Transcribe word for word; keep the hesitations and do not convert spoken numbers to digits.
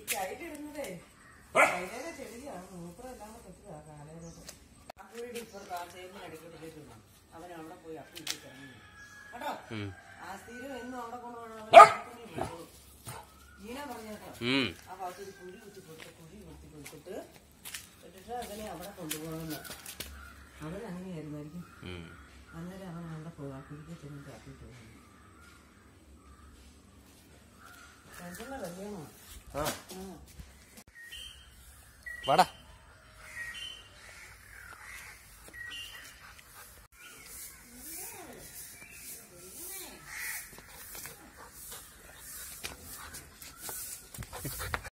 കയ്യിലിടുന്നതേ കൈയിലെ ചെടിയാണ് മൂത്രം എല്ലാം കൊച്ചതാ കാലയിലോട്ട് വീട് ഇപ്പോൾ കാർച്ചേരിന് അടിക്കട്ടിട്ടുണ്ട് അവൻ അവിടെ പോയി അപ്പം ഇറങ്ങി കേട്ടോ ആ സ്ഥിരം എന്നും അവിടെ കൊണ്ടുപോകണം ജീന പറഞ്ഞേട്ടോ ആ ഭാഗത്ത് ഒരു കുഴി കുത്തി കൊടുത്ത് കുഴി കുത്തി കൊടുത്തിട്ട് എന്നിട്ട് അതിനെ അവിടെ കൊണ്ടുപോകണമെന്ന് അവരങ്ങനെയായിരുന്നായിരിക്കും അന്നേരം അവൻ അവിടെ പോകാം കുഴിക്ക് ചെന്ന് കാപ്പിട്ട് പോകുന്നു രണ്ടുള്ള കല്യാണമാണ് വാടാ